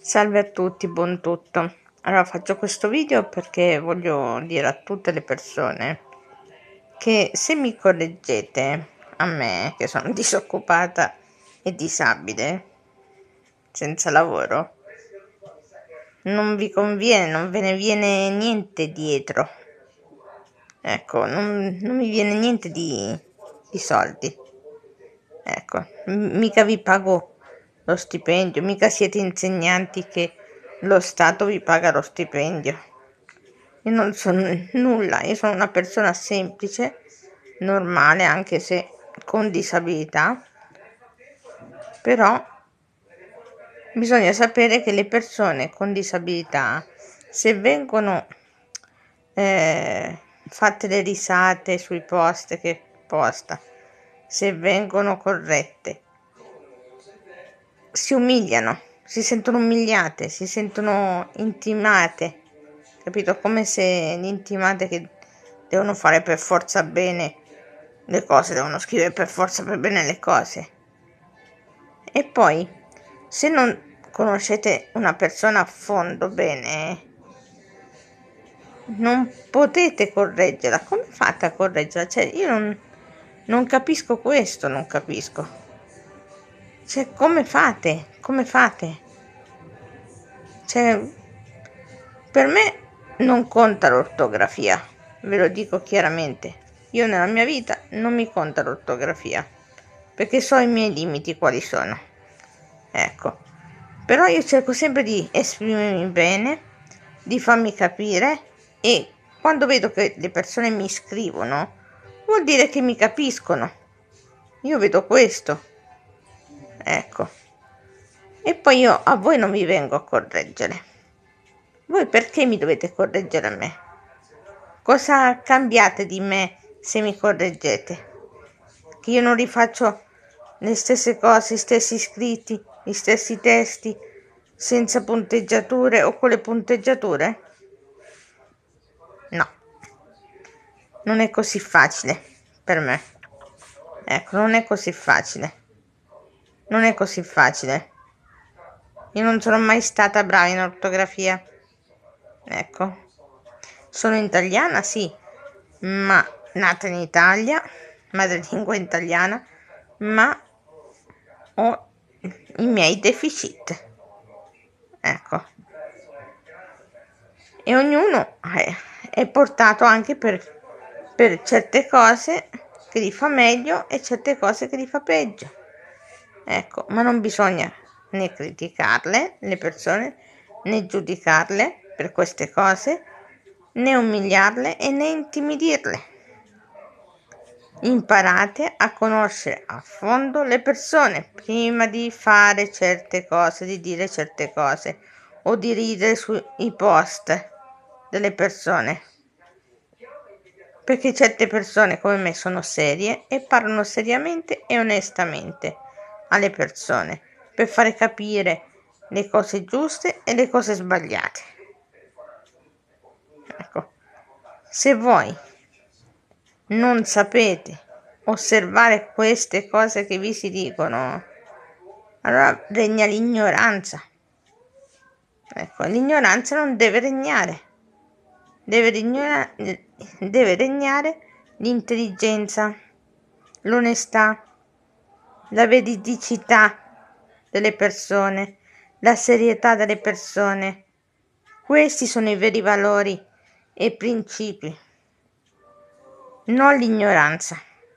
Salve a tutti, buon tutto. Allora faccio questo video perché voglio dire a tutte le persone che se mi correggete, a me che sono disoccupata e disabile, senza lavoro, non vi conviene, non ve ne viene niente dietro. Ecco, non mi viene niente di soldi. Ecco, mica vi pago lo stipendio, mica siete insegnanti che lo Stato vi paga lo stipendio. Io non sono nulla, io sono una persona semplice, normale, anche se con disabilità, però bisogna sapere che le persone con disabilità, se vengono fatte le risate sui post che posta, se vengono corrette, si umiliano, si sentono umiliate, si sentono intimate, capito? Come se l'intimate che devono fare per forza bene le cose, devono scrivere per forza per bene le cose. E poi, se non conoscete una persona a fondo bene, non potete correggerla. Come fate a correggerla? Cioè, io non capisco questo, non capisco. Cioè, come fate? Come fate? Cioè, per me non conta l'ortografia, ve lo dico chiaramente. Io nella mia vita non mi conta l'ortografia, perché so i miei limiti quali sono. Ecco. Però io cerco sempre di esprimermi bene, di farmi capire, e quando vedo che le persone mi scrivono, vuol dire che mi capiscono. Io vedo questo. Ecco. E poi io a voi non vi vengo a correggere. Voi perché mi dovete correggere a me? Cosa cambiate di me se mi correggete? Che io non rifaccio le stesse cose, gli stessi scritti, gli stessi testi, senza punteggiature o con le punteggiature? No, non è così facile per me. Ecco, non è così facile. Non è così facile. Io non sono mai stata brava in ortografia. Ecco. Sono italiana, sì, ma nata in Italia, madrelingua italiana, ma ho i miei deficit. Ecco. E ognuno è portato anche per certe cose che li fa meglio e certe cose che li fa peggio. Ecco, ma non bisogna né criticarle, le persone, né giudicarle per queste cose, né umiliarle e né intimidirle. Imparate a conoscere a fondo le persone prima di fare certe cose, di dire certe cose o di ridere sui post delle persone. Perché certe persone come me sono serie e parlano seriamente e onestamente alle persone per fare capire le cose giuste e le cose sbagliate. Ecco, se voi non sapete osservare queste cose che vi si dicono, allora regna l'ignoranza. Ecco, l'ignoranza non deve regnare. Deve regnare l'intelligenza, l'onestà, la veridicità delle persone, la serietà delle persone. Questi sono i veri valori e principi, non l'ignoranza.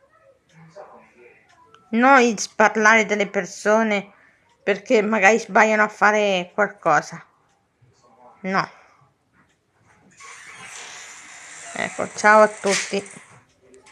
Non il parlare delle persone perché magari sbagliano a fare qualcosa. No. Ecco, ciao a tutti.